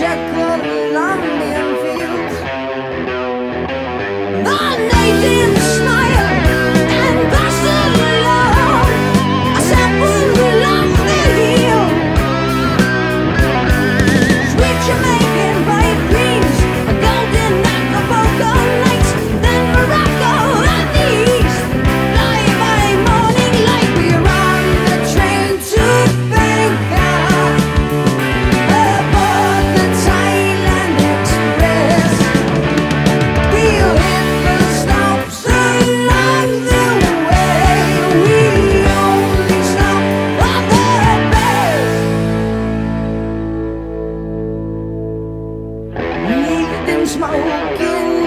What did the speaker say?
Colombian fields. The natives smile and bustle along, assembled along the hill. Sweet Jamaican bright greens, a golden Acapulco nights, then Morocco at the east. Fly by morning light, we're on the train to Bangkok, aboard the Thailand Express. We'll hit the stops along the way, we only stop for the best. Wreathed in smoke in